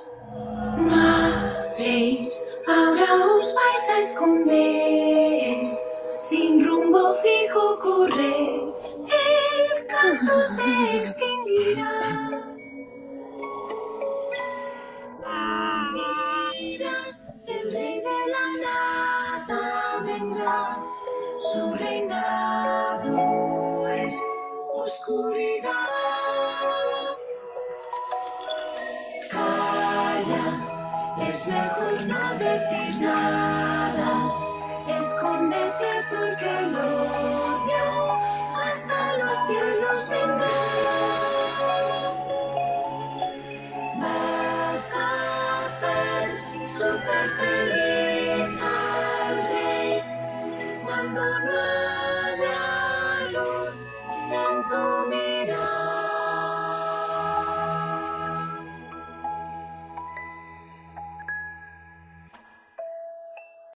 No habléis, ahora os vais a esconder. Sin rumbo fijo correr, el canto se extinguirá. Miras, el rey de la nada vendrá. Su reinado es oscuridad. Calla, es mejor no decir nada. Escóndete porque el odio hasta los cielos vendrá.